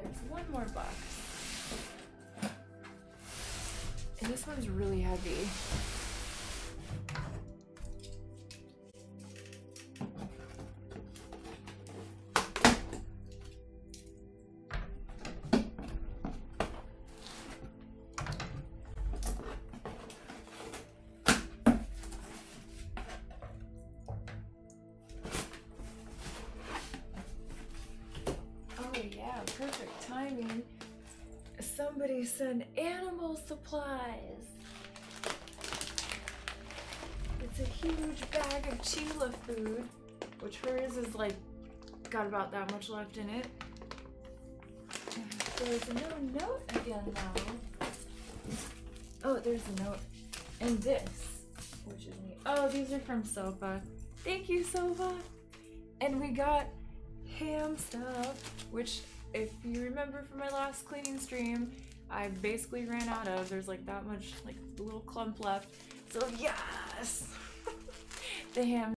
there's one more box. And this one's really heavy. Yeah, perfect timing. Somebody sent animal supplies. It's a huge bag of Chila food, which hers is like got about that much left in it. There's no note again though. Oh, there's a note. And this, which is neat. Oh, these are from Sofa. Thank you, Sofa. And we got ham stuff, which if you remember from my last cleaning stream, I basically ran out of. There's like that much, like a little clump left. So yes! The ham